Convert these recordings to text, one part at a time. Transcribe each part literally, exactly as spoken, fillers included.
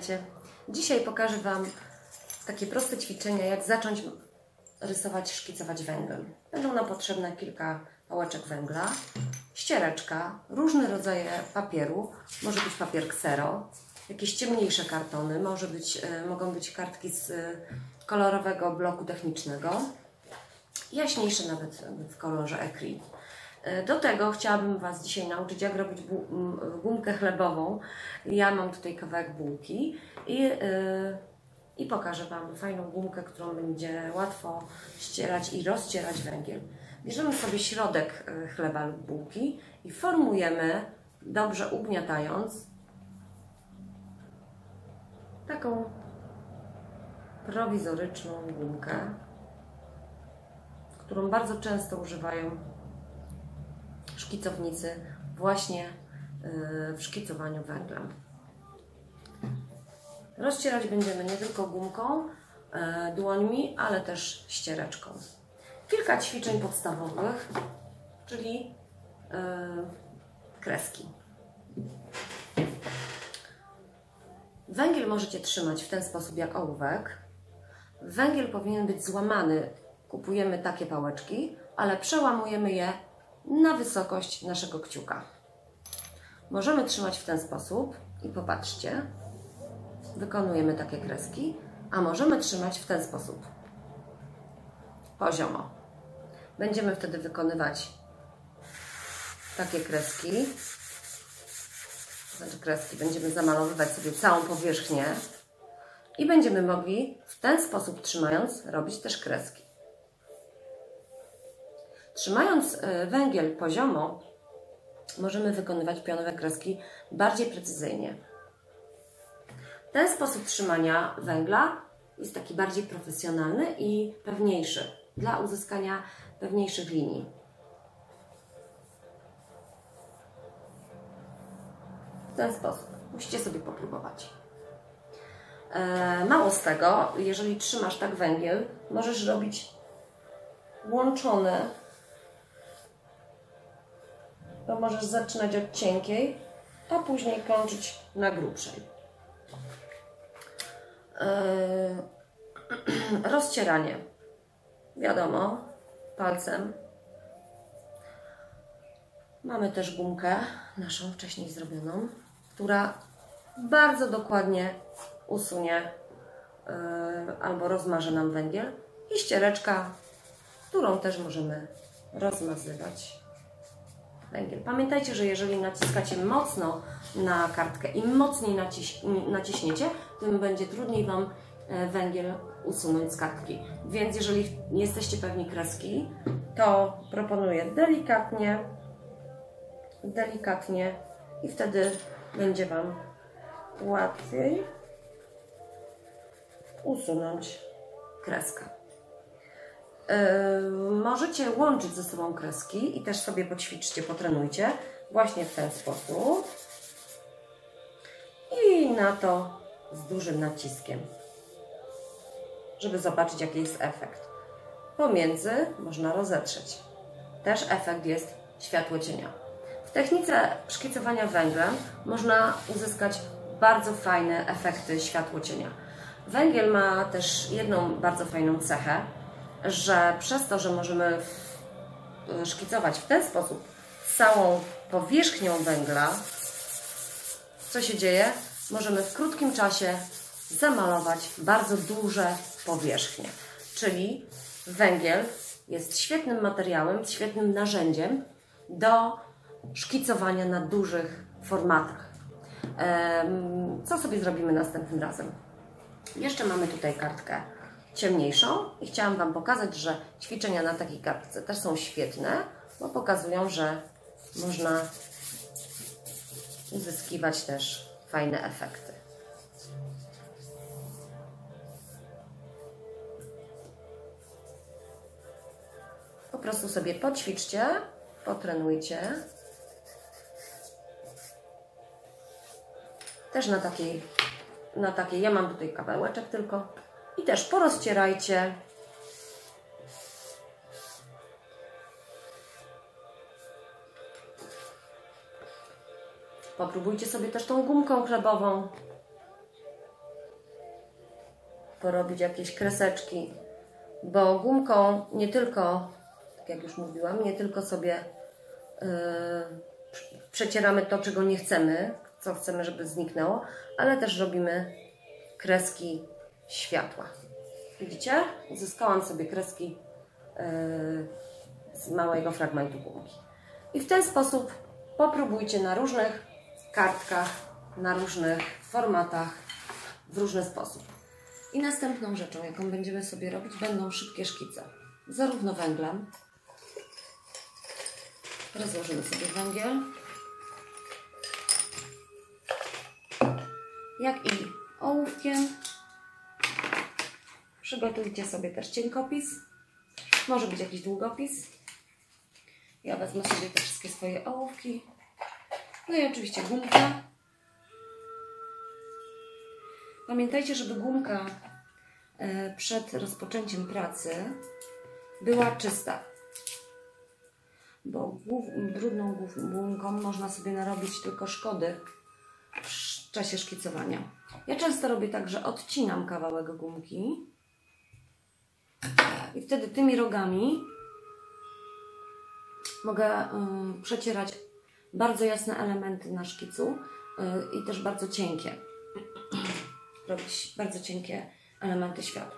Witajcie. Dzisiaj pokażę Wam takie proste ćwiczenia, jak zacząć rysować, szkicować węglem. Będą nam potrzebne kilka pałeczek węgla, ściereczka, różne rodzaje papieru, może być papier ksero, jakieś ciemniejsze kartony, może być, mogą być kartki z kolorowego bloku technicznego, jaśniejsze nawet w kolorze ecru. Do tego chciałabym Was dzisiaj nauczyć, jak robić gumkę chlebową. Ja mam tutaj kawałek bułki i, yy, i pokażę Wam fajną gumkę, którą będzie łatwo ścierać i rozcierać węgiel. Bierzemy sobie środek chleba lub bułki i formujemy, dobrze ugniatając, taką prowizoryczną gumkę, którą bardzo często używają szkicownicy właśnie w szkicowaniu węglem. Rozcierać będziemy nie tylko gumką, dłońmi, ale też ściereczką. Kilka ćwiczeń podstawowych, czyli kreski. Węgiel możecie trzymać w ten sposób jak ołówek. Węgiel powinien być złamany. Kupujemy takie pałeczki, ale przełamujemy je na wysokość naszego kciuka. Możemy trzymać w ten sposób i popatrzcie, wykonujemy takie kreski, a możemy trzymać w ten sposób, poziomo. Będziemy wtedy wykonywać takie kreski, znaczy kreski, będziemy zamalowywać sobie całą powierzchnię i będziemy mogli w ten sposób, trzymając, robić też kreski. Trzymając węgiel poziomo, możemy wykonywać pionowe kreski bardziej precyzyjnie. Ten sposób trzymania węgla jest taki bardziej profesjonalny i pewniejszy, dla uzyskania pewniejszych linii. W ten sposób. Musicie sobie popróbować. Mało z tego, jeżeli trzymasz tak węgiel, możesz robić łączone. To możesz zaczynać od cienkiej, a później kończyć na grubszej. Yy, rozcieranie. Wiadomo, palcem. Mamy też gumkę naszą wcześniej zrobioną, która bardzo dokładnie usunie yy, albo rozmaże nam węgiel. I ściereczka, którą też możemy rozmazywać węgiel. Pamiętajcie, że jeżeli naciskacie mocno na kartkę, im mocniej naciś, naciśniecie, tym będzie trudniej Wam węgiel usunąć z kartki. Więc jeżeli nie jesteście pewni kreski, to proponuję delikatnie, delikatnie i wtedy będzie Wam łatwiej usunąć kreskę. Yy, możecie łączyć ze sobą kreski i też sobie poćwiczcie, potrenujcie właśnie w ten sposób i na to z dużym naciskiem, żeby zobaczyć, jaki jest efekt. Pomiędzy można rozetrzeć. Też efekt jest światło cienia. W technice szkicowania węglem można uzyskać bardzo fajne efekty światło cienia. Węgiel ma też jedną bardzo fajną cechę, że przez to, że możemy szkicować w ten sposób całą powierzchnią węgla, co się dzieje? Możemy w krótkim czasie zamalować bardzo duże powierzchnie. Czyli węgiel jest świetnym materiałem, świetnym narzędziem do szkicowania na dużych formatach. Co sobie zrobimy następnym razem? Jeszcze mamy tutaj kartkę ciemniejszą i chciałam Wam pokazać, że ćwiczenia na takiej kartce też są świetne, bo pokazują, że można uzyskiwać też fajne efekty. Po prostu sobie poćwiczcie, potrenujcie. Też na takiej, na takiej, ja mam tutaj kawałeczek tylko. I też porozcierajcie. Popróbujcie sobie też tą gumką chlebową. porobić jakieś kreseczki, bo gumką nie tylko, tak jak już mówiłam, nie tylko sobie yy, przecieramy to, czego nie chcemy, co chcemy, żeby zniknęło, ale też robimy kreski światła. Widzicie? Uzyskałam sobie kreski yy, z małego fragmentu gumki. I w ten sposób popróbujcie na różnych kartkach, na różnych formatach, w różny sposób. I następną rzeczą, jaką będziemy sobie robić, będą szybkie szkice. Zarówno węglem. Rozłożymy sobie węgiel. Jak i ołówkiem. Przygotujcie sobie też cienkopis. Może być jakiś długopis. Ja wezmę sobie te wszystkie swoje ołówki. No i oczywiście gumkę. Pamiętajcie, żeby gumka przed rozpoczęciem pracy była czysta. Bo brudną gumką można sobie narobić tylko szkody w czasie szkicowania. Ja często robię tak, że odcinam kawałek gumki i wtedy tymi rogami mogę y, przecierać bardzo jasne elementy na szkicu y, i też bardzo cienkie. Robić bardzo cienkie elementy światła.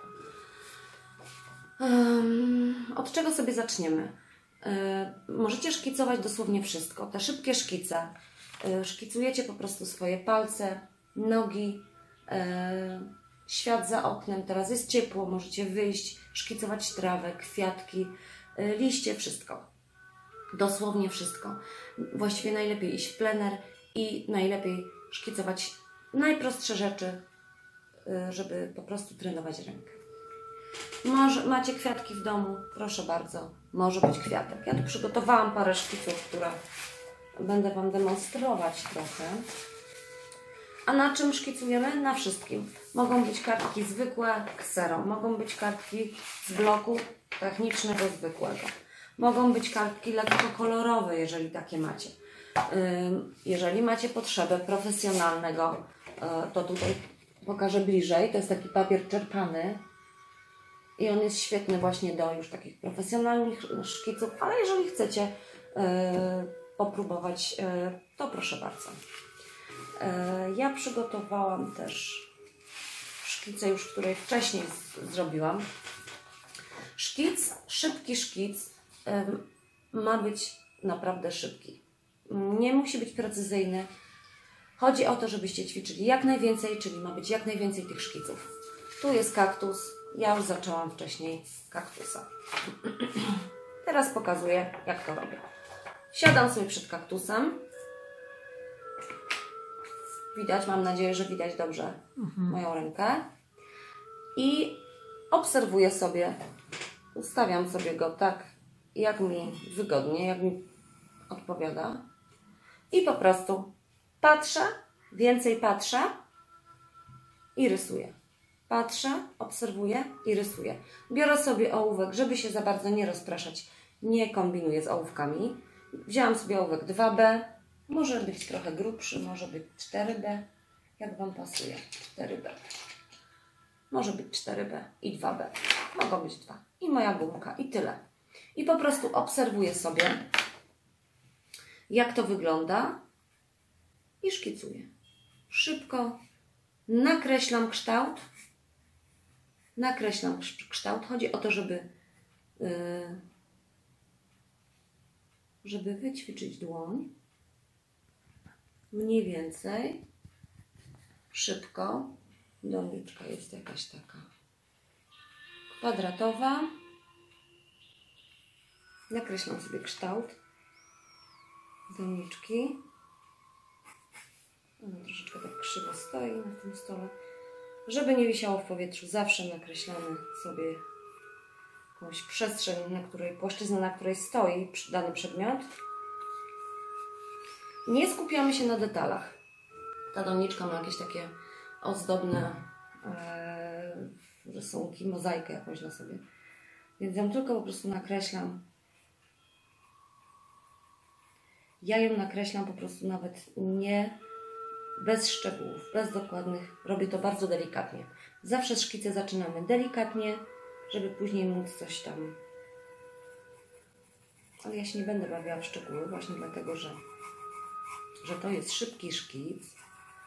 Um, od czego sobie zaczniemy? Y, możecie szkicować dosłownie wszystko. Te szybkie szkice. Y, szkicujecie po prostu swoje palce, nogi, y, świat za oknem. Teraz jest ciepło, możecie wyjść, szkicować trawę, kwiatki, y, liście, wszystko. Dosłownie wszystko. Właściwie najlepiej iść w plener i najlepiej szkicować najprostsze rzeczy, żeby po prostu trenować rękę. Może macie kwiatki w domu? Proszę bardzo, może być kwiatek. Ja tu przygotowałam parę szkiców, które będę Wam demonstrować trochę. A na czym szkicujemy? Na wszystkim. Mogą być kartki zwykłe, kserą. Mogą być kartki z bloku technicznego, zwykłego. Mogą być kartki lekko kolorowe, jeżeli takie macie. Jeżeli macie potrzebę profesjonalnego, to tutaj pokażę bliżej. To jest taki papier czerpany i on jest świetny właśnie do już takich profesjonalnych szkiców, ale jeżeli chcecie popróbować, to proszę bardzo. Ja przygotowałam też szkicę już, której wcześniej zrobiłam. Szkic, szybki szkic ma być naprawdę szybki. Nie musi być precyzyjny. Chodzi o to, żebyście ćwiczyli jak najwięcej, czyli ma być jak najwięcej tych szkiców. Tu jest kaktus. Ja już zaczęłam wcześniej kaktusa. Teraz pokazuję, jak to robię. Siadam sobie przed kaktusem. Widać, mam nadzieję, że widać dobrze mhm. moją rękę. I obserwuję sobie, ustawiam sobie go tak, jak mi wygodnie, jak mi odpowiada. I po prostu patrzę, więcej patrzę i rysuję. Patrzę, obserwuję i rysuję. Biorę sobie ołówek, żeby się za bardzo nie rozpraszać. Nie kombinuję z ołówkami. Wzięłam sobie ołówek dwa B. Może być trochę grubszy, może być cztery B. Jak Wam pasuje? cztery B. Może być cztery B i dwa B. Mogą być dwa. I moja gumka. I tyle. I po prostu obserwuję sobie, jak to wygląda i szkicuję. Szybko nakreślam kształt. Nakreślam kształt. Chodzi o to, żeby, yy, żeby wyćwiczyć dłoń. Mniej więcej. Szybko. Doniczka jest jakaś taka kwadratowa. Nakreślam sobie kształt doniczki. Ona troszeczkę tak krzywo stoi na tym stole. Żeby nie wisiało w powietrzu, zawsze nakreślamy sobie jakąś przestrzeń, na której, płaszczyznę, na której stoi dany przedmiot. Nie skupiamy się na detalach. Ta doniczka ma jakieś takie ozdobne e, rysunki, mozaikę jakąś na sobie. Więc ją tylko po prostu nakreślam. Ja ją nakreślam po prostu nawet nie bez szczegółów, bez dokładnych. Robię to bardzo delikatnie. Zawsze szkice zaczynamy delikatnie, żeby później móc coś tam... Ale ja się nie będę bawiła w szczegóły, właśnie dlatego, że, że to jest szybki szkic.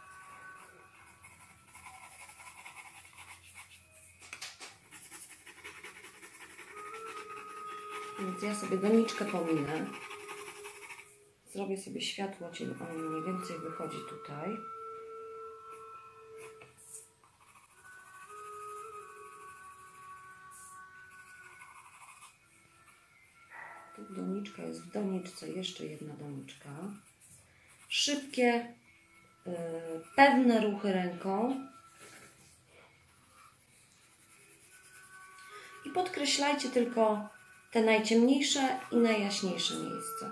Więc ja sobie doniczkę pominę. Zrobię sobie światło, cień, on mniej więcej wychodzi tutaj. Tu doniczka jest w doniczce, jeszcze jedna doniczka. Szybkie, yy, pewne ruchy ręką. I podkreślajcie tylko te najciemniejsze i najjaśniejsze miejsca.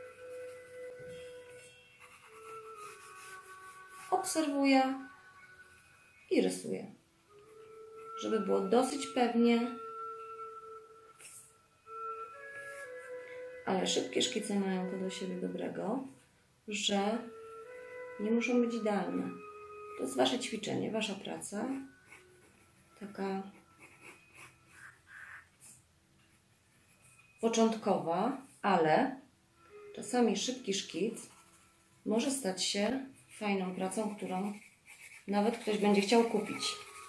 Obserwuję i rysuję, żeby było dosyć pewnie, ale szybkie szkice mają to do siebie dobrego, że nie muszą być idealne. To jest Wasze ćwiczenie, Wasza praca, taka początkowa, ale czasami szybki szkic może stać się fajną pracą, którą nawet ktoś będzie chciał kupić.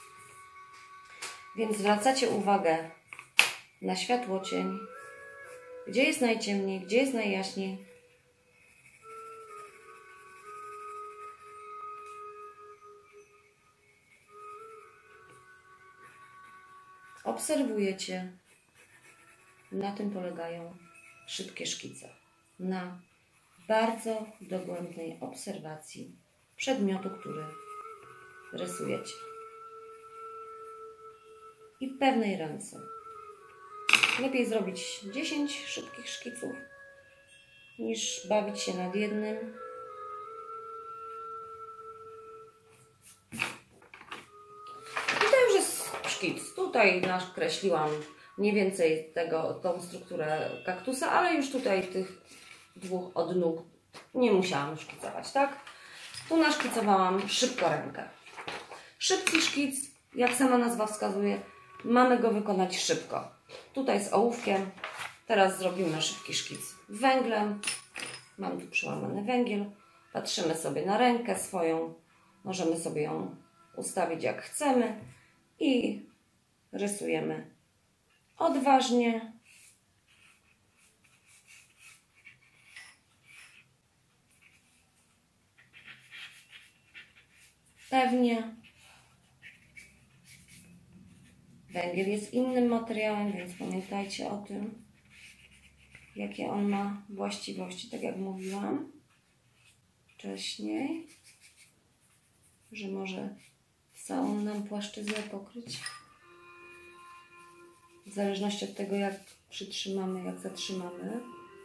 Więc zwracacie uwagę na światłocień, gdzie jest najciemniej, gdzie jest najjaśniej. Obserwujecie. Na tym polegają szybkie szkice. Na bardzo dogłębnej obserwacji przedmiotu, który rysujecie. I w pewnej ręce. Lepiej zrobić dziesięć szybkich szkiców, niż bawić się nad jednym. I to już jest szkic. Tutaj nakreśliłam mniej więcej tego, tą strukturę kaktusa, ale już tutaj tych dwóch odnóg nie musiałam szkicować, tak? Tu naszkicowałam szybko rękę. Szybki szkic, jak sama nazwa wskazuje, mamy go wykonać szybko. Tutaj z ołówkiem, teraz zrobimy szybki szkic węglem. Mam tu przełamany węgiel. Patrzymy sobie na rękę swoją. Możemy sobie ją ustawić jak chcemy i rysujemy odważnie. Pewnie. Węgiel jest innym materiałem, więc pamiętajcie o tym, jakie on ma właściwości, tak jak mówiłam wcześniej, że może całą nam płaszczyznę pokryć. W zależności od tego, jak przytrzymamy, jak zatrzymamy.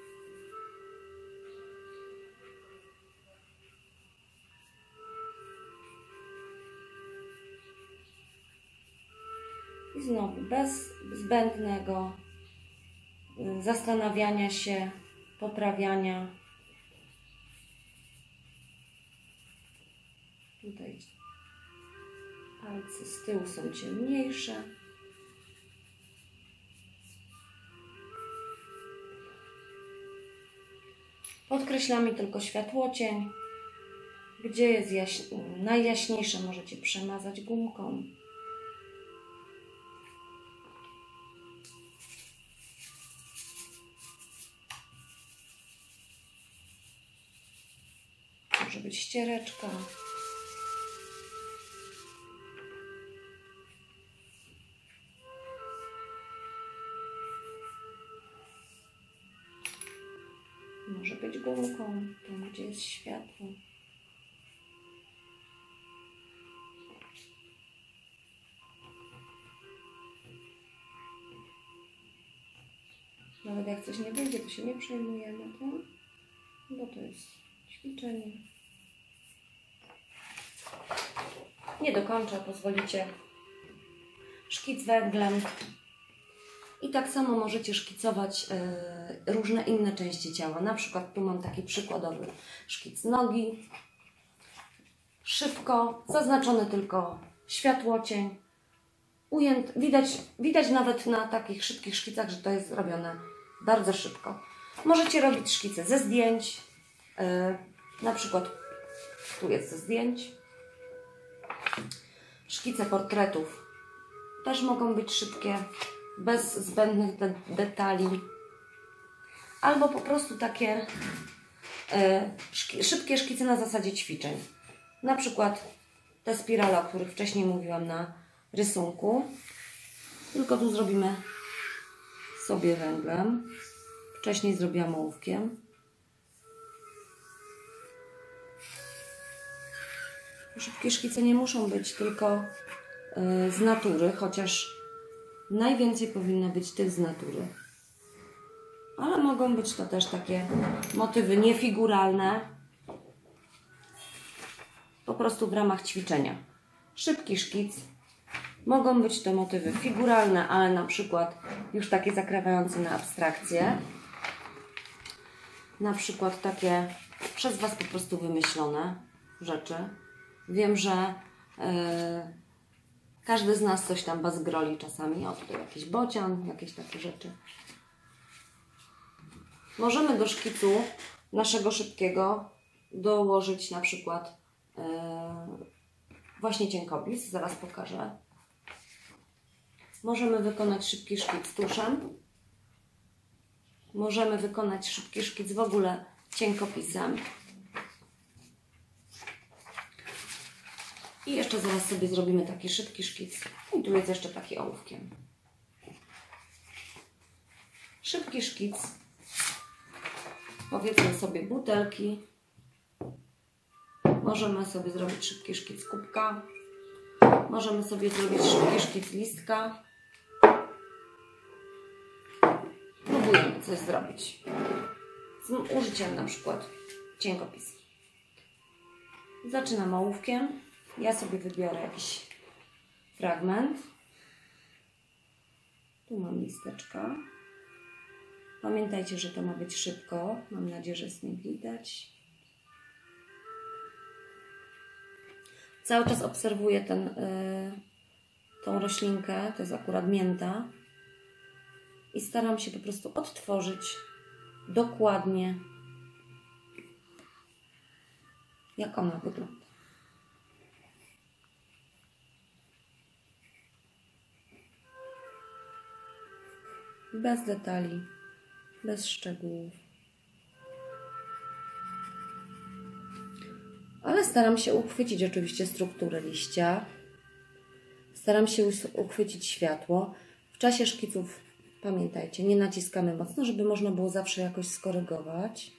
I znowu bez zbędnego zastanawiania się, poprawiania. Tutaj palce z tyłu są ciemniejsze. Podkreślamy tylko światłocień. Gdzie jest jaś... najjaśniejsze, możecie przemazać gumką. Może być ściereczka. Może być gumką, tam gdzie jest światło. Nawet jak coś nie wyjdzie, to się nie przejmujemy tym, bo to jest ćwiczenie. Nie dokończę, pozwolicie. Szkic węglem. I tak samo możecie szkicować y, różne inne części ciała. Na przykład tu mam taki przykładowy szkic nogi. szybko, zaznaczony tylko światłocień. Ujęt, widać, widać nawet na takich szybkich szkicach, że to jest robione bardzo szybko. Możecie robić szkice ze zdjęć, yy, na przykład tu jest ze zdjęć. Szkice portretów też mogą być szybkie, bez zbędnych de detali. Albo po prostu takie yy, szki szybkie szkice na zasadzie ćwiczeń. Na przykład te spirale, o których wcześniej mówiłam na rysunku. Tylko tu zrobimy sobie węglem. Wcześniej zrobiłam ołówkiem. Szybkie szkice nie muszą być tylko yy, z natury, chociaż najwięcej powinno być tych z natury. Ale mogą być to też takie motywy niefiguralne, po prostu w ramach ćwiczenia. Szybki szkic. Mogą być to motywy figuralne, ale na przykład już takie zakrawające na abstrakcję. Na przykład takie przez Was po prostu wymyślone rzeczy. Wiem, że yy, każdy z nas coś tam Was groli czasami. O, tutaj jakiś bocian, jakieś takie rzeczy. Możemy do szkicu naszego szybkiego dołożyć na przykład yy, właśnie cienkopis. Zaraz pokażę. Możemy wykonać szybki szkic tuszem. Możemy wykonać szybki szkic w ogóle cienkopisem. I jeszcze zaraz sobie zrobimy taki szybki szkic. I tu jest jeszcze taki ołówkiem. Szybki szkic. Powiedzmy sobie butelki. Możemy sobie zrobić szybki szkic kubka. Możemy sobie zrobić szybki szkic listka. Próbujemy coś zrobić. Z użyciem na przykład cienkopisu. Zaczynam ołówkiem. Ja sobie wybiorę jakiś fragment. Tu mam listeczka. Pamiętajcie, że to ma być szybko. Mam nadzieję, że jest mnie widać. Cały czas obserwuję ten, yy, tą roślinkę. To jest akurat mięta. I staram się po prostu odtworzyć dokładnie, jak ona wygląda. Bez detali, bez szczegółów. Ale staram się uchwycić oczywiście strukturę liścia. Staram się uchwycić światło. W czasie szkiców, pamiętajcie, nie naciskamy mocno, żeby można było zawsze jakoś skorygować.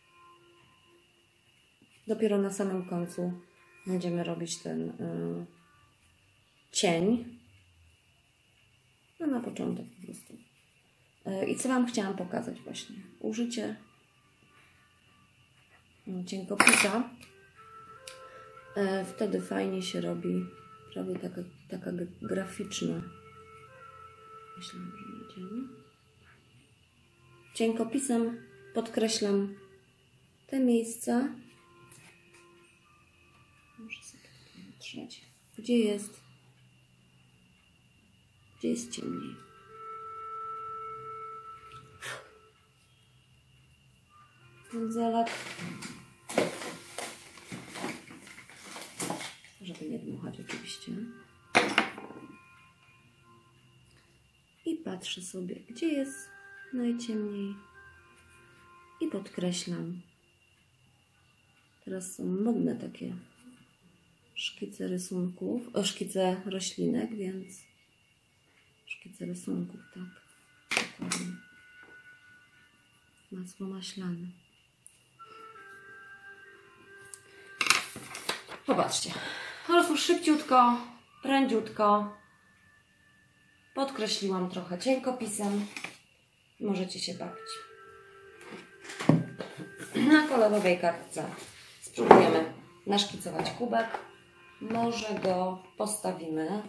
Dopiero na samym końcu będziemy robić ten yy, cień. A na początek po prostu. Yy, I co Wam chciałam pokazać właśnie? Użycie yy, cienkopisa. Yy, wtedy fajnie się robi, prawie taka, taka graficzna. Myślałam, że nie działa. Cienkopisem podkreślam te miejsca. Muszę sobie patrzeć, gdzie jest, gdzie jest ciemniej. Pędzelek, żeby nie dmuchać oczywiście. I patrzę sobie, gdzie jest najciemniej i podkreślam. Teraz są modne takie szkice rysunków, o, szkice roślinek, więc szkice rysunków, tak, dokładnie. Masło maślane. Popatrzcie, po prostu szybciutko, prędziutko podkreśliłam trochę cienkopisem. Możecie się bawić. Na kolorowej kartce spróbujemy naszkicować kubek. Może go postawimy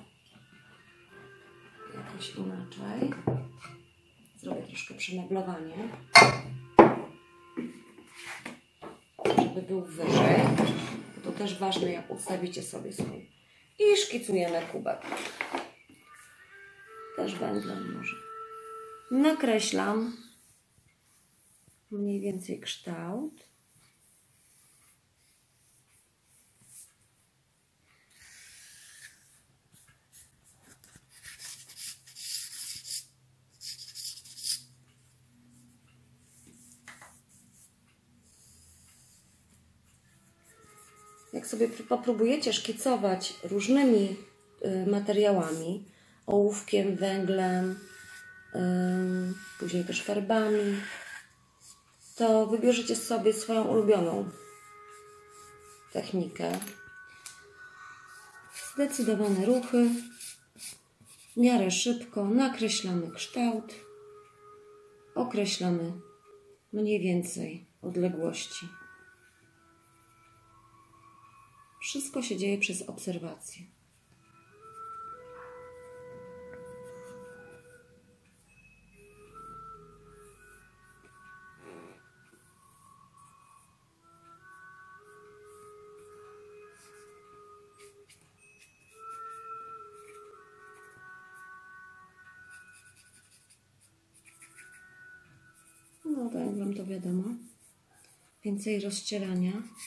jakoś inaczej. Zrobię troszkę przemeblowanie, żeby był wyżej. To też ważne, jak ustawicie sobie swój. I szkicujemy kubek. Też węglem może. Nakreślam mniej więcej kształt. Jak sobie popróbujecie szkicować różnymi y, materiałami, ołówkiem, węglem, y, później też farbami, to wybierzecie sobie swoją ulubioną technikę. Zdecydowane ruchy, w miarę szybko nakreślamy kształt, określamy mniej więcej odległości. Wszystko się dzieje przez obserwację. No, węglem to wiadomo. Więcej rozcierania.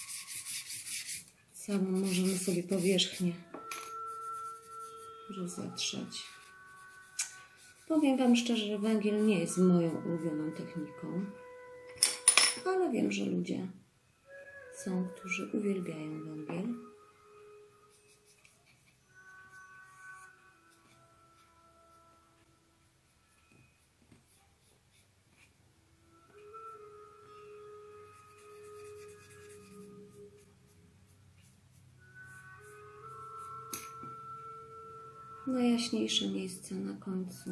Samą możemy sobie powierzchnię rozetrzeć. Powiem Wam szczerze, że węgiel nie jest moją ulubioną techniką, ale wiem, że ludzie są, którzy uwielbiają węgiel. Najjaśniejsze miejsce na końcu.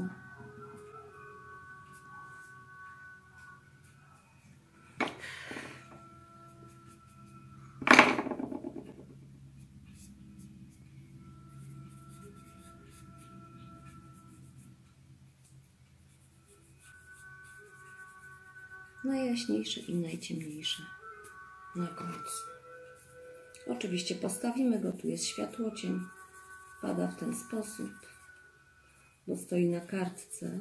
Najjaśniejsze i najciemniejsze na końcu. Oczywiście postawimy go, tu jest światłocień. Pada w ten sposób, bo stoi na kartce.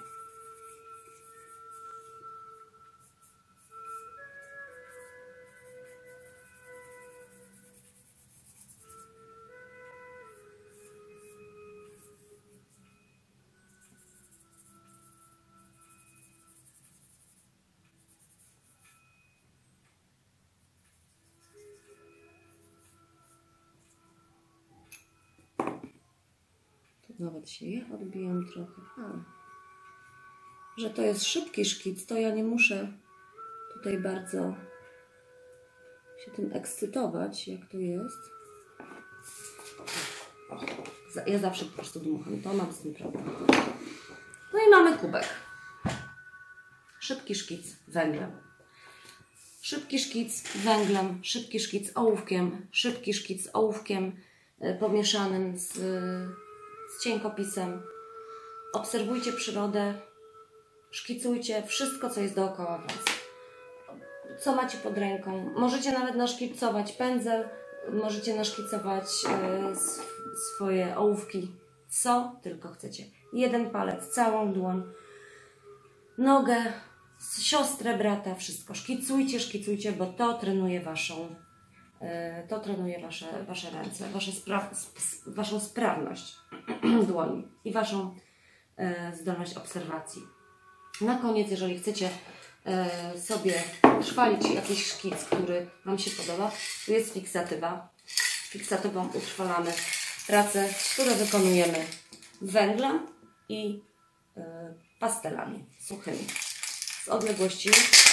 Nawet się ja odbijam trochę, ale że to jest szybki szkic, to ja nie muszę tutaj bardzo się tym ekscytować, jak to jest. Ja zawsze po prostu dmucham, to mam z tym problem. No i mamy kubek. Szybki szkic węglem. Szybki szkic węglem, szybki szkic ołówkiem, szybki szkic ołówkiem pomieszanym z z cienkopisem. Obserwujcie przyrodę, szkicujcie wszystko, co jest dookoła Was. Co macie pod ręką. Możecie nawet naszkicować pędzel, możecie naszkicować e, swoje ołówki, co tylko chcecie. Jeden palec, całą dłoń, nogę, siostrę, brata, wszystko. Szkicujcie, szkicujcie, bo to trenuje Waszą To trenuje wasze, wasze ręce, wasze spra Waszą sprawność dłoni i Waszą e, zdolność obserwacji. Na koniec, jeżeli chcecie e, sobie utrwalić jakiś szkic, który Wam się podoba, tu jest fiksatywa. Fiksatywą utrwalamy prace, które wykonujemy węglem i e, pastelami suchymi. Z odległości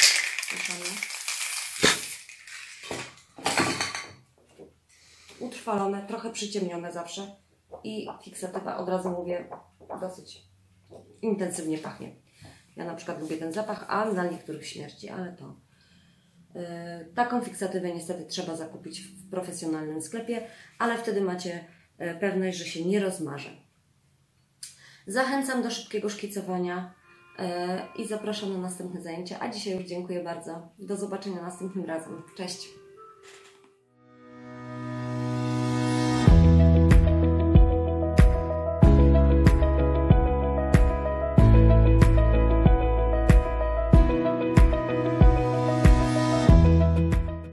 utrwalone, trochę przyciemnione zawsze i fiksatywa, od razu mówię, dosyć intensywnie pachnie. Ja na przykład lubię ten zapach, a dla niektórych śmierci, ale to yy, taką fiksatywę niestety trzeba zakupić w profesjonalnym sklepie, ale wtedy macie yy, pewność, że się nie rozmaże. Zachęcam do szybkiego szkicowania yy, i zapraszam na następne zajęcia, a dzisiaj już dziękuję bardzo. Do zobaczenia następnym razem. Cześć!